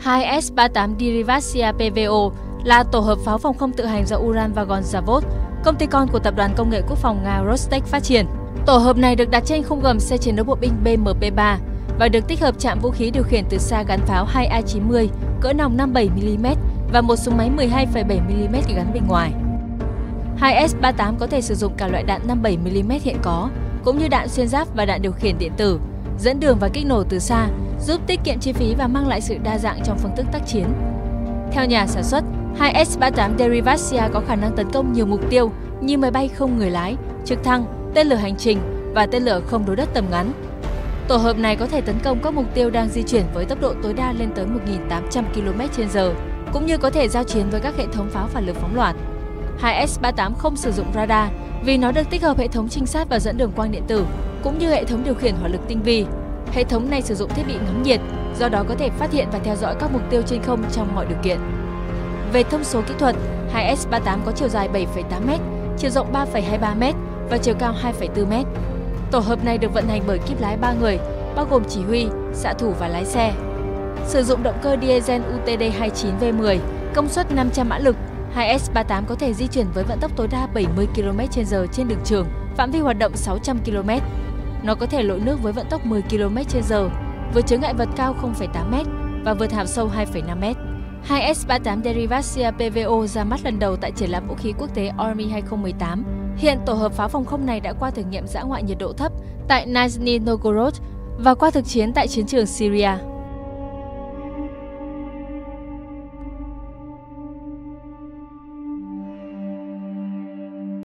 2S-38 Derivasia PVO là tổ hợp pháo phòng không tự hành do Uran-Vagon Zavod, công ty con của tập đoàn công nghệ quốc phòng Nga Rostec phát triển. Tổ hợp này được đặt trên khung gầm xe chiến đấu bộ binh BMP-3 và được tích hợp trạm vũ khí điều khiển từ xa gắn pháo 2A90 cỡ nòng 57mm và một súng máy 12,7mm gắn bên ngoài. 2S-38 có thể sử dụng cả loại đạn 57mm hiện có, cũng như đạn xuyên giáp và đạn điều khiển điện tử, dẫn đường và kích nổ từ xa, giúp tiết kiệm chi phí và mang lại sự đa dạng trong phương thức tác chiến. Theo nhà sản xuất, 2S-38 Derivasia có khả năng tấn công nhiều mục tiêu như máy bay không người lái, trực thăng, tên lửa hành trình và tên lửa không đối đất tầm ngắn. Tổ hợp này có thể tấn công các mục tiêu đang di chuyển với tốc độ tối đa lên tới 1.800 km/h, cũng như có thể giao chiến với các hệ thống pháo phản lực phóng loạt. 2S-38 không sử dụng radar vì nó được tích hợp hệ thống trinh sát và dẫn đường quang điện tử, cũng như hệ thống điều khiển hỏa lực tinh vi. Hệ thống này sử dụng thiết bị ngắm nhiệt, do đó có thể phát hiện và theo dõi các mục tiêu trên không trong mọi điều kiện. Về thông số kỹ thuật, 2S-38 có chiều dài 7,8m, chiều rộng 3,23m và chiều cao 2,4m. Tổ hợp này được vận hành bởi kíp lái 3 người, bao gồm chỉ huy, xạ thủ và lái xe. Sử dụng động cơ diesel UTD-29V10, công suất 500 mã lực, 2S-38 có thể di chuyển với vận tốc tối đa 70 km/h trên đường trường, phạm vi hoạt động 600 km. Nó có thể lội nước với vận tốc 10 km/h, vượt chướng ngại vật cao 0,8m và vượt hào sâu 2,5m. 2S-38 Derivasia PVO ra mắt lần đầu tại triển lãm vũ khí quốc tế Army 2018. Hiện tổ hợp pháo phòng không này đã qua thử nghiệm dã ngoại nhiệt độ thấp tại Nizhny Novgorod và qua thực chiến tại chiến trường Syria.